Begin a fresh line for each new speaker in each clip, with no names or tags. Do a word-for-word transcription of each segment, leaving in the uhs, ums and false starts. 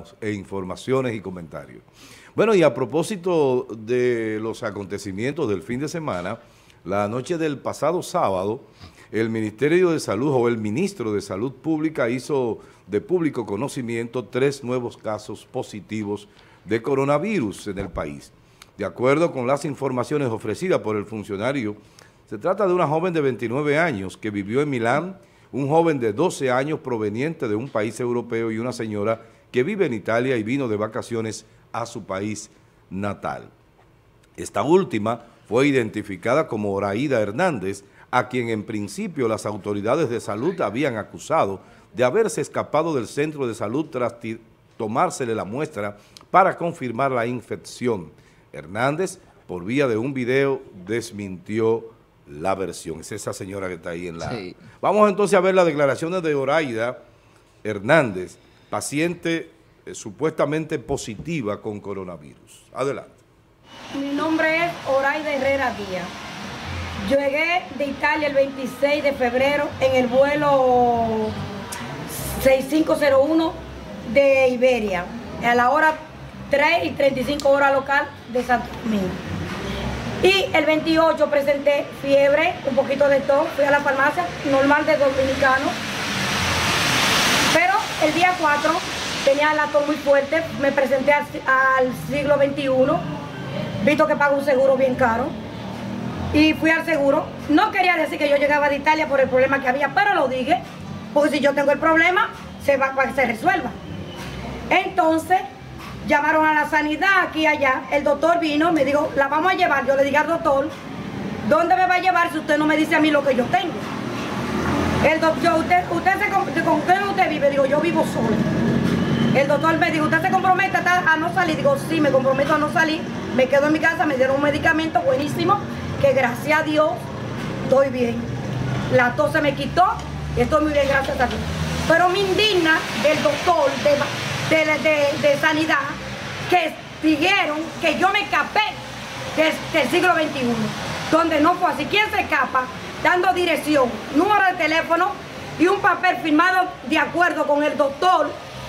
e informaciones y comentarios. Bueno, y a propósito de los acontecimientos del fin de semana, la noche del pasado sábado, el Ministerio de Salud o el Ministro de Salud Pública hizo de público conocimiento tres nuevos casos positivos de coronavirus en el país. De acuerdo con las informaciones ofrecidas por el funcionario, se trata de una joven de veintinueve años que vivió en Milán, un joven de doce años proveniente de un país europeo y una señora que vive en Italia y vino de vacaciones a su país natal. Esta última fue identificada como Oraida Hernández, a quien en principio las autoridades de salud habían acusado de haberse escapado del centro de salud tras tomársele la muestra para confirmar la infección. Hernández, por vía de un video, desmintió la versión. Es esa señora que está ahí en la... Sí. Vamos entonces a ver las declaraciones de Oraida Hernández, paciente eh, supuestamente positiva con coronavirus. Adelante.
Mi nombre es Oraida Herrera Díaz. Llegué de Italia el veintiséis de febrero en el vuelo seis cinco cero uno de Iberia, a la hora tres y treinta y cinco hora local de Santo Domingo. Y el veintiocho presenté fiebre, un poquito de tos, fui a la farmacia normal de dominicano. Pero el día cuatro tenía la tos muy fuerte, me presenté al, al siglo veintiuno, visto que pago un seguro bien caro. Y fui al seguro. No quería decir que yo llegaba de Italia por el problema que había, pero lo dije, porque si yo tengo el problema, se va para que se resuelva. Entonces, llamaron a la sanidad aquí y allá, el doctor vino, me dijo, la vamos a llevar. Yo le dije al doctor, ¿dónde me va a llevar si usted no me dice a mí lo que yo tengo? El doctor, usted, usted se, ¿con quién usted vive? Digo, yo vivo solo. El doctor me dijo, ¿usted se compromete a no salir? Digo, sí, me comprometo a no salir. Me quedo en mi casa, me dieron un medicamento buenísimo, que gracias a Dios estoy bien. La tos se me quitó y estoy muy bien, gracias a Dios. Pero me indigna el doctor de, de, de, de sanidad que dijeron que yo me escapé del, del siglo veintiuno, donde no fue así. ¿Quién se escapa? Dando dirección, número de teléfono y un papel firmado de acuerdo con el doctor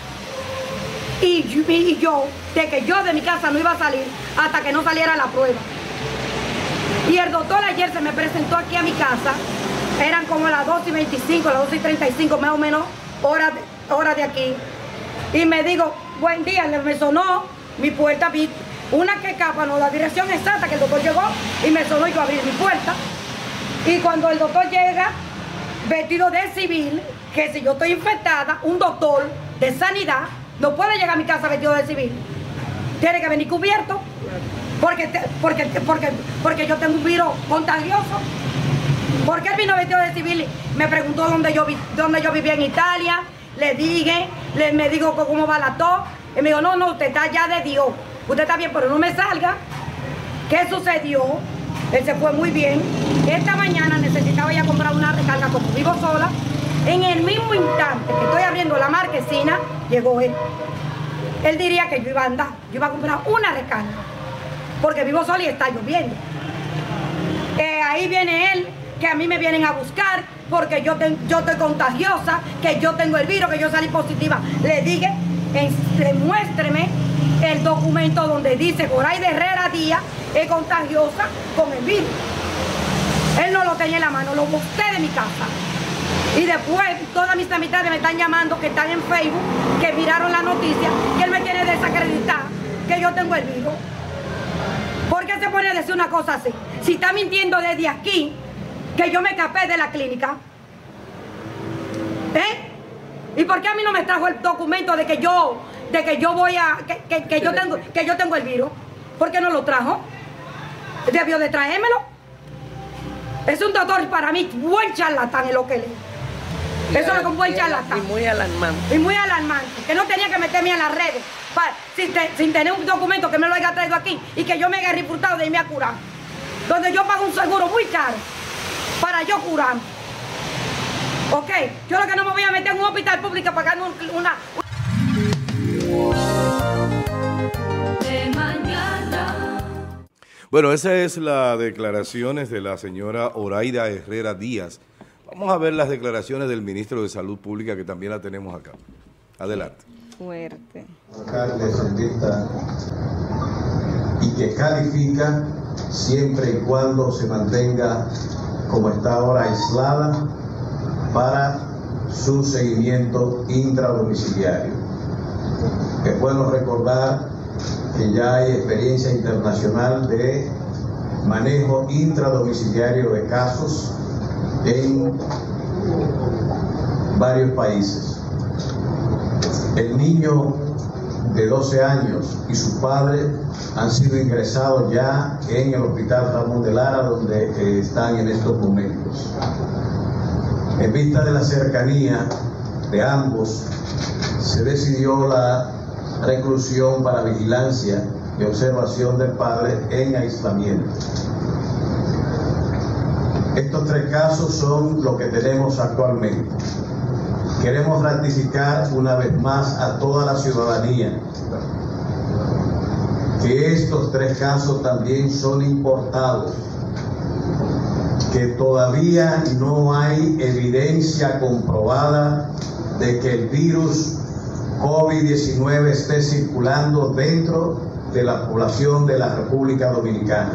y, y yo, de que yo de mi casa no iba a salir hasta que no saliera la prueba. Y el doctor ayer se me presentó aquí a mi casa, eran como las dos y veinticinco, las dos y treinta y cinco más o menos, horas de, hora de aquí. Y me digo, buen día, me sonó mi puerta, vi una que capa, no, la dirección exacta que el doctor llegó y me sonó y yo abrí mi puerta. Y cuando el doctor llega, vestido de civil, que si yo estoy infectada, un doctor de sanidad no puede llegar a mi casa vestido de civil. Tiene que venir cubierto. Porque, porque, porque, porque yo tengo un virus contagioso. ¿Por qué él vino vestido de civil? Me preguntó dónde yo, dónde yo vivía en Italia. Le dije, le, me dijo cómo va la tos. Y me dijo, no, no, usted está ya de Dios. Usted está bien, pero no me salga. ¿Qué sucedió? Él se fue muy bien. Esta mañana necesitaba ya comprar una recarga como vivo sola. En el mismo instante que estoy abriendo la marquesina, llegó él. Él diría que yo iba a andar. Yo iba a comprar una recarga. Porque vivo sola y está lloviendo. Eh, ahí viene él, que a mí me vienen a buscar porque yo, te, yo estoy contagiosa, que yo tengo el virus, que yo salí positiva. Le dije, en, muéstreme el documento donde dice Oraida Herrera Díaz es contagiosa con el virus. Él no lo tenía en la mano, lo busqué de mi casa. Y después todas mis amistades me están llamando, que están en Facebook, que miraron la noticia, que él me quiere desacreditar, que yo tengo el virus. ¿Por qué se pone a decir una cosa así? Si está mintiendo desde aquí, que yo me escapé de la clínica. ¿Eh? ¿Y por qué a mí no me trajo el documento de que yo, de que yo voy a, que, que, que yo tengo, que yo tengo el virus? ¿Por qué no lo trajo? Debió de traérmelo. Es un doctor para mí, buen charlatán es lo que le. Eso es un buen charlatán.
Y muy alarmante.
Y muy alarmante. Que no tenía que meterme en las redes para, sin, te, sin tener un documento que me lo haya traído aquí y que yo me haya reportado de irme a curar. Donde yo pago un seguro muy caro para yo curar. Ok, yo lo que no me voy a meter en un hospital público pagando una... una
de mañana. Bueno, esa es la declaraciones de la señora Oraida Herrera Díaz. Vamos a ver las declaraciones del ministro de Salud Pública, que también la tenemos acá. Adelante.
fuerte.
Alcalde sendista y que califica siempre y cuando se mantenga como está ahora aislada para su seguimiento intradomiciliario. Es bueno recordar que ya hay experiencia internacional de manejo intradomiciliario de casos en varios países. El niño de doce años y su padre han sido ingresados ya en el Hospital Ramón de Lara, donde eh, están en estos momentos. En vista de la cercanía de ambos, se decidió la reclusión para vigilancia y observación del padre en aislamiento. Estos tres casos son lo que tenemos actualmente. Queremos ratificar una vez más a toda la ciudadanía que estos tres casos también son importados, que todavía no hay evidencia comprobada de que el virus COVID diecinueve esté circulando dentro de la población de la República Dominicana.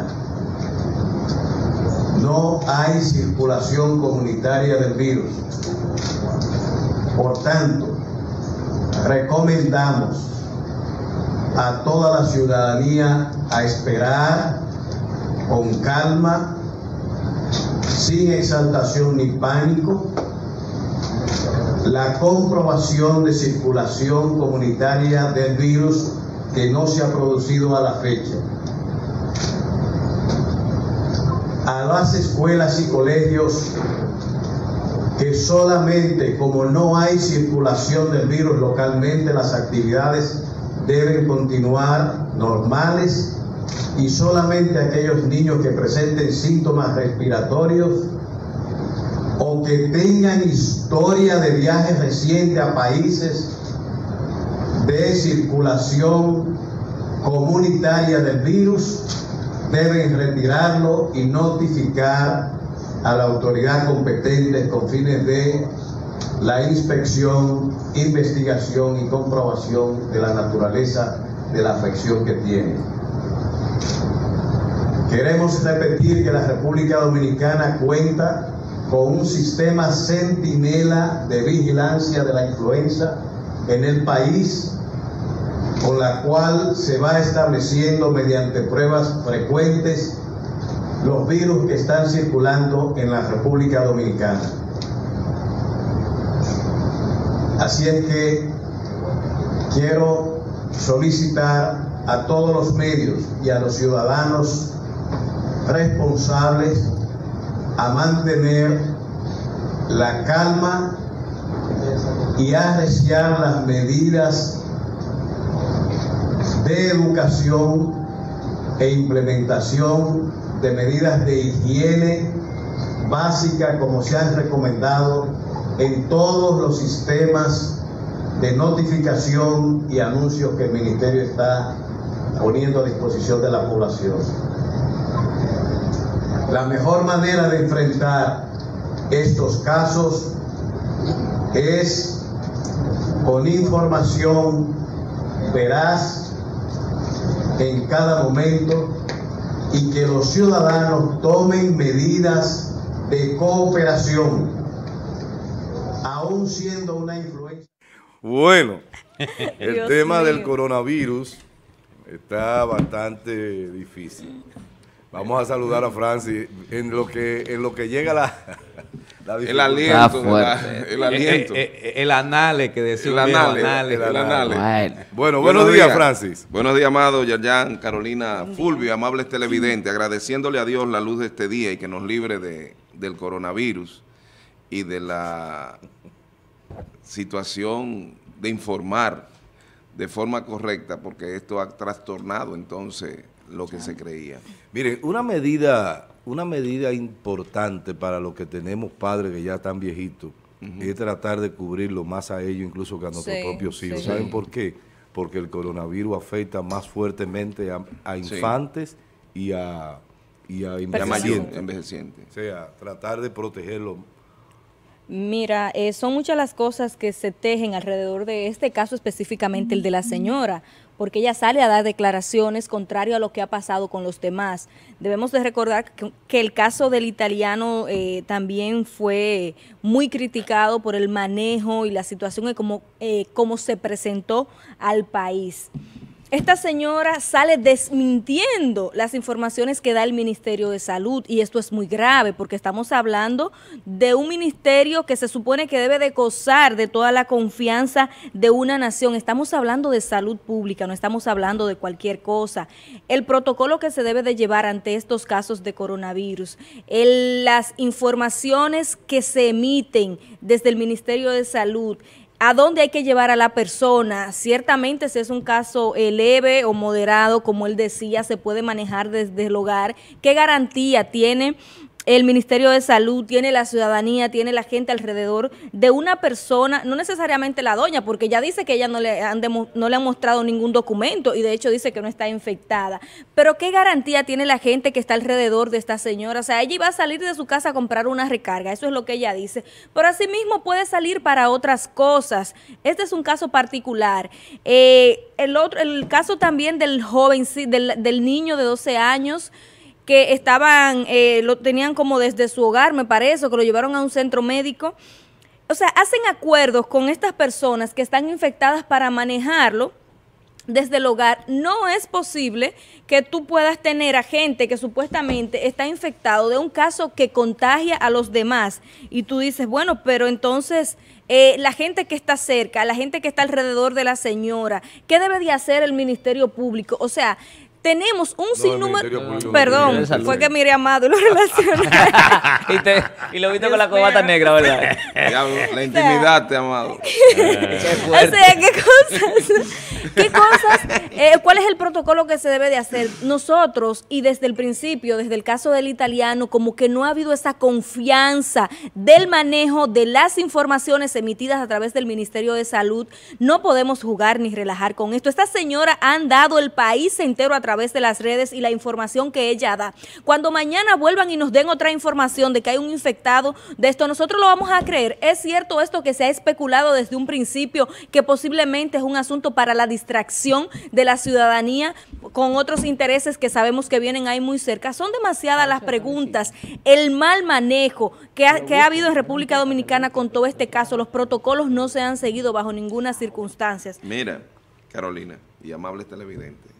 No hay circulación comunitaria del virus. Por tanto, recomendamos a toda la ciudadanía a esperar con calma, sin exaltación ni pánico, la comprobación de circulación comunitaria del virus que no se ha producido a la fecha. A las escuelas y colegios que solamente, como no hay circulación del virus localmente, las actividades deben continuar normales y solamente aquellos niños que presenten síntomas respiratorios o que tengan historia de viaje reciente a países de circulación comunitaria del virus deben retirarlo y notificar a la autoridad competente con fines de la inspección, investigación y comprobación de la naturaleza de la afección que tiene. Queremos repetir que la República Dominicana cuenta con un sistema centinela de vigilancia de la influenza en el país, con la cual se va estableciendo mediante pruebas frecuentes los virus que están circulando en la República Dominicana. Así es que quiero solicitar a todos los medios y a los ciudadanos responsables a mantener la calma y arreciar las medidas de educación e implementación de medidas de higiene básica como se han recomendado en todos los sistemas de notificación y anuncios que el Ministerio está poniendo a disposición de la población. La mejor manera de enfrentar estos casos es con información veraz en cada momento y que los ciudadanos tomen medidas de cooperación, aún siendo una influencia.
Bueno, el
Dios
tema
mío.
del coronavirus está bastante difícil. Vamos a saludar a Francis en lo que en lo que llega la, la
el aliento, la, el aliento,
el, el, el anale que decía
el anale, anale, el anale.
Bueno, bueno buenos, buenos días, días, Francis.
Buenos días, amado Yayan, Carolina, Fulvio, amables televidentes, agradeciéndole a Dios la luz de este día y que nos libre de, del coronavirus y de la situación de informar de forma correcta, porque esto ha trastornado entonces lo que se creía.
Miren, una medida, una medida importante para los que tenemos padres que ya están viejitos, uh-huh. es tratar de cubrirlo más a ellos incluso que a nuestros sí, propios hijos. Sí. ¿Saben por qué? Porque el coronavirus afecta más fuertemente a, a infantes sí. y a, y a envejecientes.
envejecientes.
O sea, tratar de protegerlo
Mira, eh, son muchas las cosas que se tejen alrededor de este caso, específicamente el de la señora, porque ella sale a dar declaraciones contrario a lo que ha pasado con los demás. Debemos de recordar que, que el caso del italiano eh, también fue muy criticado por el manejo y la situación de cómo, eh, cómo se presentó al país. Esta señora sale desmintiendo las informaciones que da el Ministerio de Salud, y esto es muy grave porque estamos hablando de un ministerio que se supone que debe de gozar de toda la confianza de una nación. Estamos hablando de salud pública, no estamos hablando de cualquier cosa. El protocolo que se debe de llevar ante estos casos de coronavirus, el, las informaciones que se emiten desde el Ministerio de Salud, a dónde hay que llevar a la persona. Ciertamente, si es un caso eh, leve o moderado, como él decía, se puede manejar desde el hogar. ¿Qué garantía tiene el Ministerio de Salud, tiene la ciudadanía, tiene la gente alrededor de una persona, no necesariamente la doña, porque ella dice que ella no le han, demo, no le han mostrado ningún documento y de hecho dice que no está infectada? Pero ¿qué garantía tiene la gente que está alrededor de esta señora? O sea, ella iba a salir de su casa a comprar una recarga, eso es lo que ella dice, pero asimismo puede salir para otras cosas. Este es un caso particular. Eh, el otro, el caso también del joven, del, del niño de doce años, que estaban, eh, lo tenían como desde su hogar, me parece, que lo llevaron a un centro médico. O sea, hacen acuerdos con estas personas que están infectadas para manejarlo desde el hogar. No es posible que tú puedas tener a gente que supuestamente está infectado de un caso que contagia a los demás. Y tú dices, bueno, pero entonces eh, la gente que está cerca, la gente que está alrededor de la señora, ¿qué debe de hacer el Ministerio Público? O sea, tenemos un no, sinnúmero, perdón, no fue que miré a Amado y lo relacioné.
y, te, y lo viste con la cobata negra, ¿verdad?
La intimidad, te Amado.
O sea, ¿qué cosas? ¿Qué cosas? Eh, ¿Cuál es el protocolo que se debe de hacer? Nosotros, y desde el principio, desde el caso del italiano, como que no ha habido esa confianza del manejo de las informaciones emitidas a través del Ministerio de Salud. No podemos jugar ni relajar con esto. Esta señora ha andado el país entero a través de las redes y la información que ella da. Cuando mañana vuelvan y nos den otra información de que hay un infectado de esto, nosotros lo vamos a creer. ¿Es cierto esto que se ha especulado desde un principio, que posiblemente es un asunto para la distracción de la ciudadanía con otros intereses que sabemos que vienen ahí muy cerca? Son demasiadas las preguntas. El mal manejo que ha, que ha habido en República Dominicana con todo este caso, los protocolos no se han seguido bajo ninguna circunstancia.
Mira, Carolina y amables televidentes,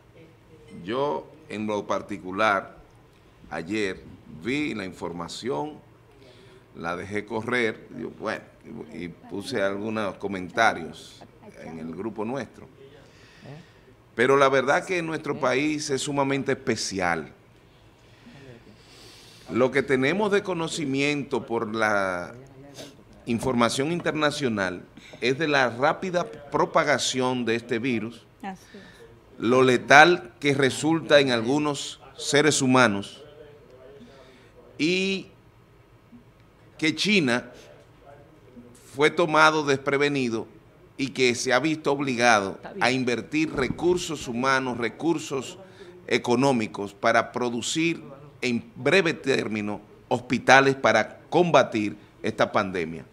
yo en lo particular ayer vi la información, la dejé correr, y, bueno, y, y puse algunos comentarios en el grupo nuestro. Pero la verdad que nuestro país es sumamente especial. Lo que tenemos de conocimiento por la información internacional es de la rápida propagación de este virus, lo letal que resulta en algunos seres humanos, y que China fue tomado desprevenido y que se ha visto obligado a invertir recursos humanos, recursos económicos para producir en breve término hospitales para combatir esta pandemia.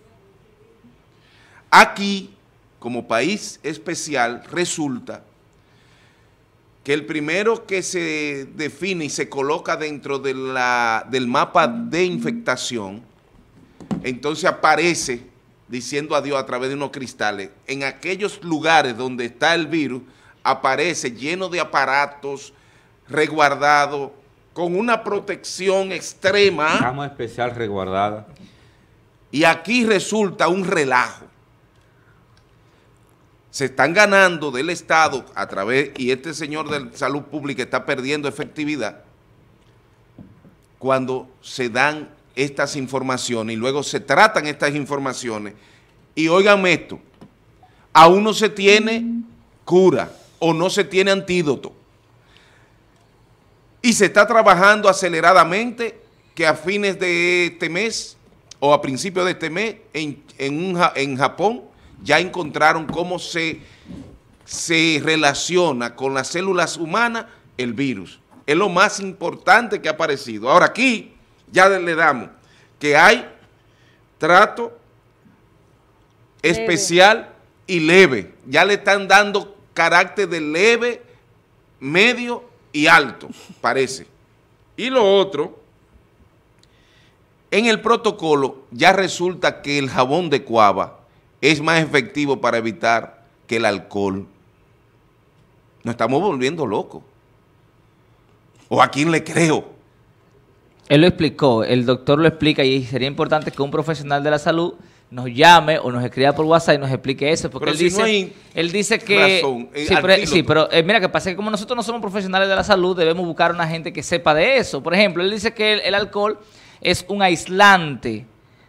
Aquí, como país especial, resulta que el primero que se define y se coloca dentro de la, del mapa de infectación, entonces aparece diciendo adiós a través de unos cristales. En aquellos lugares donde está el virus, aparece lleno de aparatos, resguardado, con una protección extrema.
Cama especial resguardada.
Y aquí resulta un relajo. Se están ganando del Estado a través, y este señor de salud pública está perdiendo efectividad cuando se dan estas informaciones y luego se tratan estas informaciones. Y oigan esto, aún no se tiene cura o no se tiene antídoto. Y se está trabajando aceleradamente que a fines de este mes o a principios de este mes en, en, un, en Japón ya encontraron cómo se, se relaciona con las células humanas el virus. Es lo más importante que ha aparecido. Ahora aquí ya le damos que hay trato leve. especial y leve. Ya le están dando carácter de leve, medio y alto, parece. Y lo otro, en el protocolo ya resulta que el jabón de cuava es más efectivo para evitar que el alcohol. Nos estamos volviendo locos. ¿O a quién le creo?
Él lo explicó, el doctor lo explica y sería importante que un profesional de la salud nos llame o nos escriba por WhatsApp y nos explique eso, porque
pero
él,
si
dice,
no hay
él dice que...
razón, eh,
sí, pero, sí, pero eh, mira que pasa que como nosotros no somos profesionales de la salud, debemos buscar una gente que sepa de eso. Por ejemplo, él dice que el, el alcohol es un aislante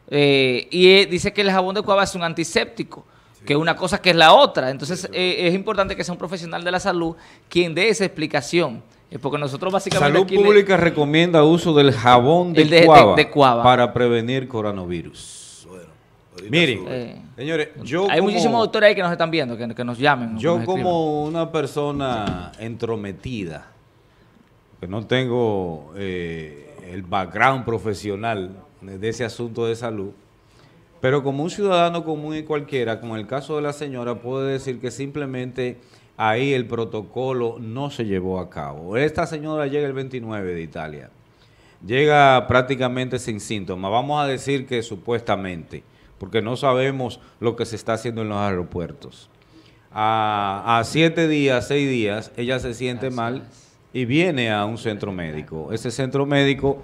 eh, y eh, dice que el jabón de cuava es un antiséptico, sí. que una cosa que es la otra. Entonces sí, eh, es importante que sea un profesional de la salud quien dé esa explicación. Porque nosotros básicamente...
Salud Pública le, recomienda uso del jabón de,
de,
cuava
de, de cuava
para prevenir coronavirus. Bueno, miren, eh, señores, yo
hay
como,
muchísimos doctores ahí que nos están viendo, que, que nos llamen.
Yo
nos
como una persona entrometida, que no tengo eh, el background profesional de ese asunto de salud, pero como un ciudadano común y cualquiera, como en el caso de la señora, puedo decir que simplemente... ahí el protocolo no se llevó a cabo. Esta señora llega el veintinueve de Italia. Llega prácticamente sin síntomas. Vamos a decir que supuestamente, porque no sabemos lo que se está haciendo en los aeropuertos. A, a siete días, seis días, ella se siente mal y viene a un centro médico. Ese centro médico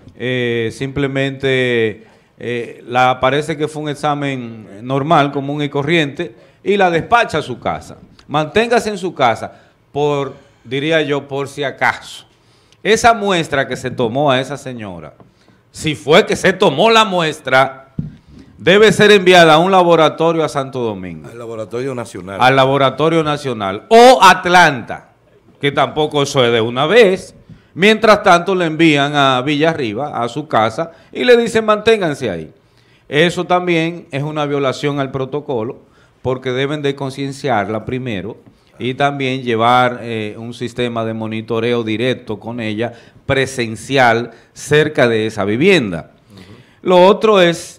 eh, simplemente eh, la parece que fue un examen normal, común y corriente, y la despacha a su casa. Manténgase en su casa, por, diría yo, por si acaso. Esa muestra que se tomó a esa señora, si fue que se tomó la muestra, debe ser enviada a un laboratorio a Santo Domingo.
Al laboratorio nacional.
Al laboratorio nacional. O Atlanta, que tampoco eso es de una vez. Mientras tanto le envían a Villarriba, a su casa, y le dicen manténganse ahí. Eso también es una violación al protocolo, porque deben de concienciarla primero y también llevar eh, un sistema de monitoreo directo con ella, presencial, cerca de esa vivienda. Uh-huh. Lo otro es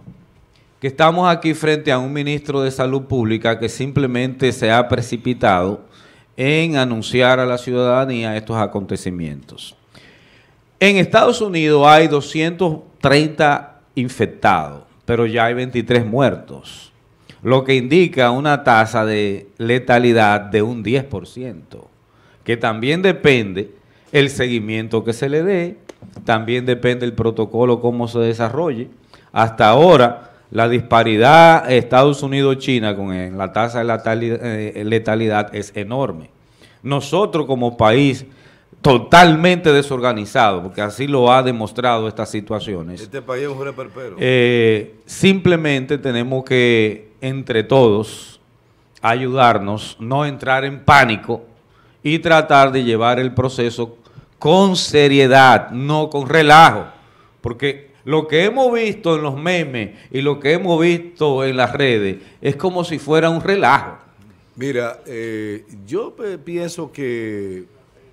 que estamos aquí frente a un ministro de Salud Pública que simplemente se ha precipitado en anunciar a la ciudadanía estos acontecimientos. En Estados Unidos hay doscientos treinta infectados, pero ya hay veintitrés muertos, lo que indica una tasa de letalidad de un diez por ciento, que también depende el seguimiento que se le dé, también depende el protocolo, cómo se desarrolle. Hasta ahora, la disparidad Estados Unidos-China con eh, la tasa de letalidad, eh, letalidad es enorme. Nosotros como país totalmente desorganizado, porque así lo ha demostrado estas situaciones.
Este país es un reperpero.
Eh, simplemente tenemos que entre todos ayudarnos, no entrar en pánico y tratar de llevar el proceso con seriedad, no con relajo, porque lo que hemos visto en los memes y lo que hemos visto en las redes es como si fuera un relajo.
Mira, eh, yo pienso que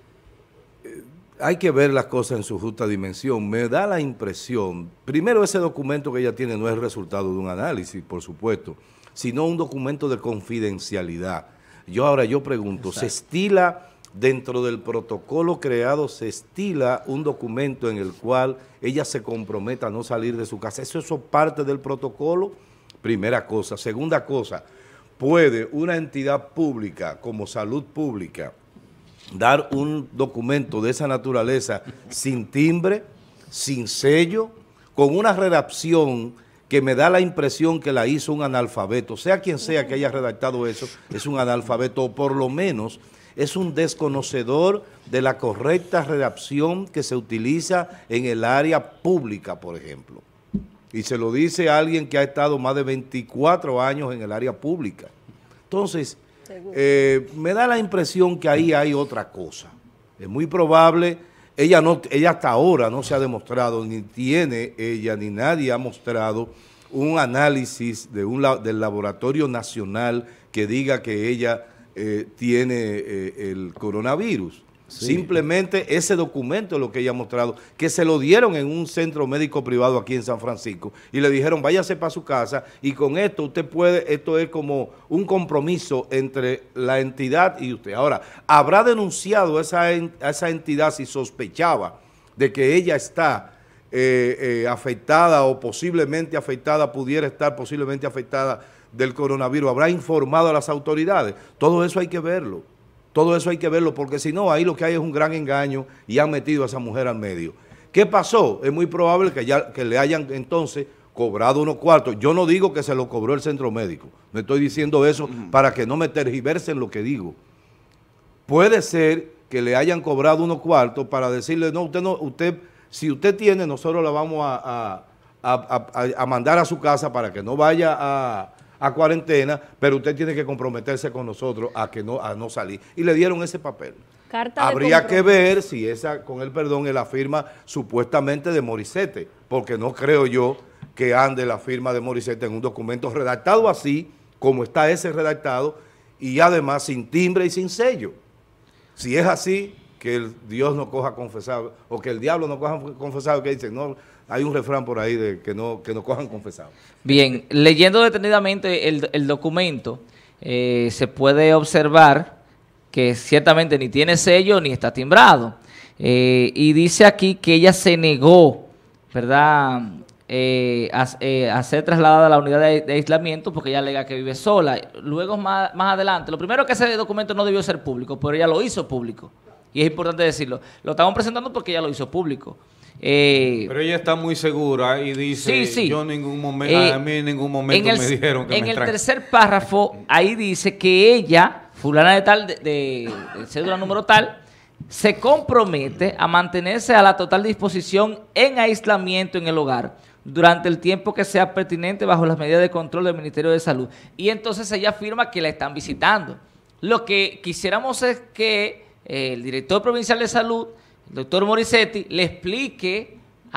eh, hay que ver las cosas en su justa dimensión. Me da la impresión, primero, ese documento que ella tiene no es el resultado de un análisis, por supuesto, sino un documento de confidencialidad. Yo ahora yo pregunto, exacto, ¿se estila dentro del protocolo creado, se estila un documento en el cual ella se comprometa a no salir de su casa? ¿Eso es parte del protocolo? Primera cosa. Segunda cosa, ¿puede una entidad pública como Salud Pública dar un documento de esa naturaleza sin timbre, sin sello, con una redacción que me da la impresión que la hizo un analfabeto? Sea quien sea que haya redactado eso, es un analfabeto, o por lo menos es un desconocedor de la correcta redacción que se utiliza en el área pública, por ejemplo. Y se lo dice a alguien que ha estado más de veinticuatro años en el área pública. Entonces, eh, me da la impresión que ahí hay otra cosa. Es muy probable, ella, no, ella hasta ahora no se ha demostrado, ni tiene ella, ni nadie ha mostrado un análisis de un, del laboratorio nacional que diga que ella eh, tiene eh, el coronavirus. Sí. Simplemente ese documento es lo que ella ha mostrado, que se lo dieron en un centro médico privado aquí en San Francisco y le dijeron váyase para su casa y con esto usted puede, esto es como un compromiso entre la entidad y usted. Ahora, ¿habrá denunciado a esa, a esa entidad si sospechaba de que ella está eh, eh, afectada o posiblemente afectada, pudiera estar posiblemente afectada del coronavirus? ¿Habrá informado a las autoridades? Todo eso hay que verlo. Todo eso hay que verlo, porque si no, ahí lo que hay es un gran engaño y han metido a esa mujer al medio. ¿Qué pasó? Es muy probable que, ya, que le hayan entonces cobrado unos cuartos. Yo no digo que se lo cobró el centro médico. Me estoy diciendo eso uh-huh. para que no me tergiversen lo que digo. Puede ser que le hayan cobrado unos cuartos para decirle, no, usted no, usted, si usted tiene, nosotros la vamos a, a, a, a, a mandar a su casa para que no vaya a... a cuarentena, pero usted tiene que comprometerse con nosotros a que no a no salir. Y le dieron ese papel.
Carta
Habría que ver si esa, con el perdón, es la firma supuestamente de Morissette, porque no creo yo que ande la firma de Morissette en un documento redactado así, como está ese redactado, y además sin timbre y sin sello. Si es así, que el Dios no coja confesado, o que el diablo no coja confesado, que dicen, no, hay un refrán por ahí de que no, que no cojan confesado.
Bien, leyendo detenidamente el, el documento, eh, se puede observar que ciertamente ni tiene sello ni está timbrado. Eh, y dice aquí que ella se negó, ¿verdad?, eh, a, eh, a ser trasladada a la unidad de, de aislamiento porque ella alega que vive sola. Luego, más, más adelante, lo primero que ese documento no debió ser público, pero ella lo hizo público. Y es importante decirlo. Lo estamos presentando porque ella lo hizo público. Eh,
Pero ella está muy segura y dice, sí, sí. yo en ningún momento,
eh,
a mí en ningún momento
en el,
me dijeron que
en
me
el
traen.
tercer párrafo, ahí dice que ella, fulana de tal, de, de, de cédula número tal, se compromete a mantenerse a la total disposición en aislamiento en el hogar durante el tiempo que sea pertinente bajo las medidas de control del Ministerio de Salud. Y entonces ella afirma que la están visitando. Lo que quisiéramos es que eh, el director provincial de salud, el doctor Morissette, le explique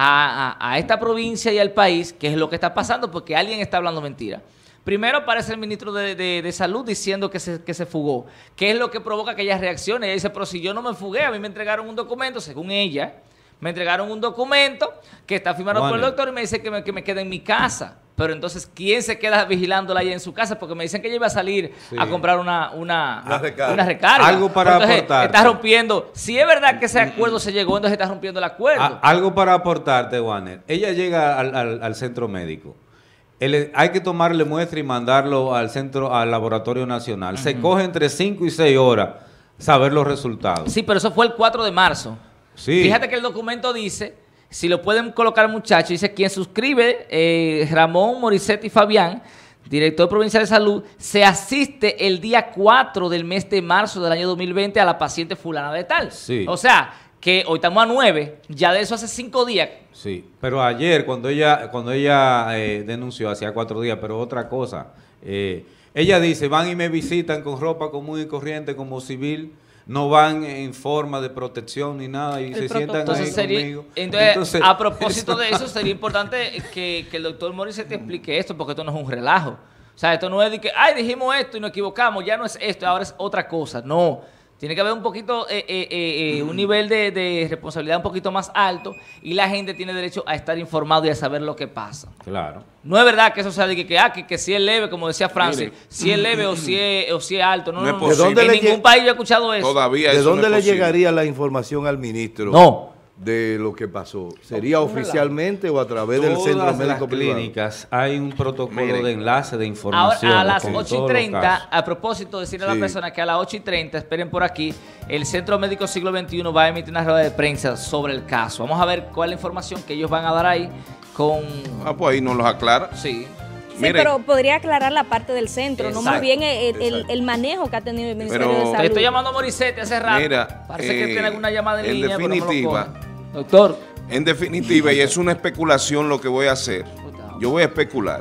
a, a, a esta provincia y al país qué es lo que está pasando, porque alguien está hablando mentira. Primero aparece el ministro de, de, de Salud diciendo que se, que se fugó. ¿Qué es lo que provoca que ella reaccione? Ella dice, pero si yo no me fugué, a mí me entregaron un documento, según ella, me entregaron un documento que está firmado bueno. por el doctor y me dice que me, que me quede en mi casa. Pero entonces, ¿quién se queda vigilándola ahí en su casa? Porque me dicen que ella iba a salir sí. a comprar una, una,
una, recarga.
una recarga.
Algo para
entonces,
aportarte.
Está rompiendo. Si es verdad que ese acuerdo se llegó, entonces está rompiendo el acuerdo.
A, algo para aportarte, Warner. Ella llega al, al, al centro médico. El, hay que tomarle muestra y mandarlo al centro, al laboratorio nacional. Uh-huh. Se coge entre cinco y seis horas saber los resultados.
Sí, pero eso fue el cuatro de marzo.
Sí.
Fíjate que el documento dice... Si lo pueden colocar, muchachos, dice quien suscribe, eh, Ramón Morissette y Fabián, director provincial de salud, se asiste el día cuatro del mes de marzo del año dos mil veinte a la paciente fulana de tal.
Sí.
O sea, que hoy estamos a nueve, ya de eso hace cinco días.
Sí, pero ayer cuando ella cuando ella eh, denunció, hacía cuatro días, pero otra cosa, eh, ella dice, van y me visitan con ropa común y corriente como civil, no van en forma de protección ni nada y el se sientan
entonces
ahí
sería,
conmigo.
Entonces, entonces, a propósito
eso...
de eso, sería importante que, que el doctor Morissette te explique esto, porque esto no es un relajo. O sea, esto no es de que, ay, dijimos esto y nos equivocamos, ya no es esto, ahora es otra cosa. No, tiene que haber un poquito, eh, eh, eh, un nivel de, de responsabilidad un poquito más alto y la gente tiene derecho a estar informado y a saber lo que pasa.
Claro.
No es verdad que eso sea de que, que, ah, que, que si es leve, como decía Francis, Mire. si es leve o si es, o si es alto. No, no, no,
¿De
no.
dónde
En
le
ningún país yo he escuchado eso.
Todavía
¿De
eso
dónde
no
le
posible.
llegaría la información al ministro?
No.
De lo que pasó. ¿Sería oficialmente o a través del centro médico privado?
Clínicas hay un protocolo Miren. de enlace de
Ahora,
información.
a las ocho y treinta, a propósito, decirle sí. a la persona que a las ocho y treinta, esperen por aquí, el Centro Médico Siglo veintiuno va a emitir una rueda de prensa sobre el caso. Vamos a ver cuál es la información que ellos van a dar ahí con...
Ah, pues ahí nos los aclara.
Sí.
Sí, Mire. pero podría aclarar la parte del centro, Exacto. no más bien el, el, el manejo que ha tenido el Ministerio
pero,
de Salud.
Te estoy llamando a Morissette hace rato.
Mira,
Parece
eh,
que tiene alguna llamada en, en línea,
definitiva,
pero no lo Doctor.
En definitiva, y es una especulación lo que voy a hacer. Yo voy a especular.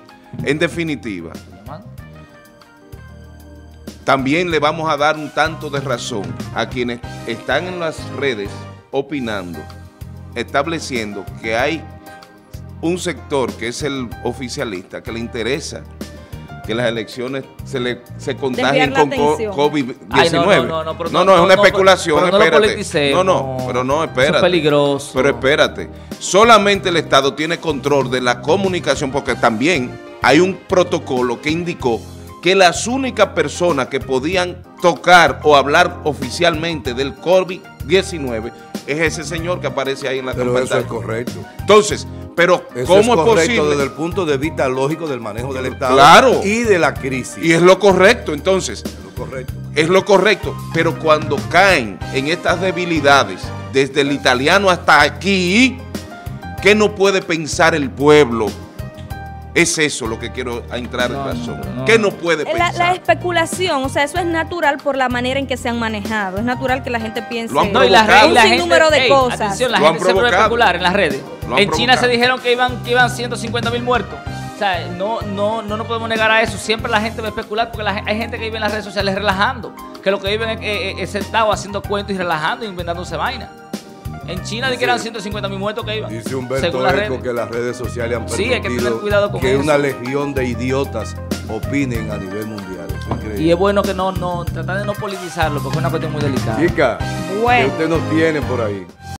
En definitiva, también le vamos a dar un tanto de razón a quienes están en las redes opinando, estableciendo que hay un sector que es el oficialista, que le interesa que las elecciones se le se contagien
Desviar la
con
atención.
COVID
Ay, no,
diecinueve.
no, no, no, pero
no,
no,
no, es
no,
una
no,
especulación,
pero no lo
espérate.
politicemos.
No, no, pero no, espérate.
Eso es peligroso.
Pero espérate. Solamente el Estado tiene control de la comunicación, porque también hay un protocolo que indicó que las únicas personas que podían tocar o hablar oficialmente del COVID diecinueve es ese señor que aparece ahí en la
Pero
pantalla.
eso es correcto.
Entonces, pero
Eso
¿cómo
es
es,
correcto
posible?
desde el punto de vista lógico del manejo del Estado
Claro.
y de la crisis.
Y es lo correcto, entonces,
lo correcto.
es lo correcto. Pero cuando caen en estas debilidades, desde el italiano hasta aquí, ¿qué no puede pensar el pueblo? Es eso lo que quiero entrar
No,
en razón.
no, no.
¿Qué no puede
La,
pensar?
la especulación, o sea, eso es natural por la manera en que se han manejado. Es natural que la gente piense
Lo han
No, y la,
provocado.
y la
un
gente,
sinnúmero de
ey,
cosas.
atención, la
Lo han
gente se puede
provocado.
especular en las redes.
Lo han
En China
provocado.
se dijeron que iban, que iban ciento cincuenta mil muertos. O sea, no, no, no nos podemos negar a eso. Siempre la gente va a especular porque la, gen- hay gente que vive en las redes sociales relajando. Que lo que viven es, es, es sentado haciendo cuentos y relajando y inventándose vainas. En China di que eran ciento cincuenta mil muertos que iban.
Dice Humberto
según las
Eco
redes.
que las redes sociales han
Sí, hay que
permitido
tener cuidado con
que
eso.
una legión de idiotas opinen a nivel mundial. Eso es increíble.
Y es bueno que no, no, tratar de no politizarlo porque es una cuestión muy delicada.
Chica,
Bueno.
¿qué usted nos tiene por ahí?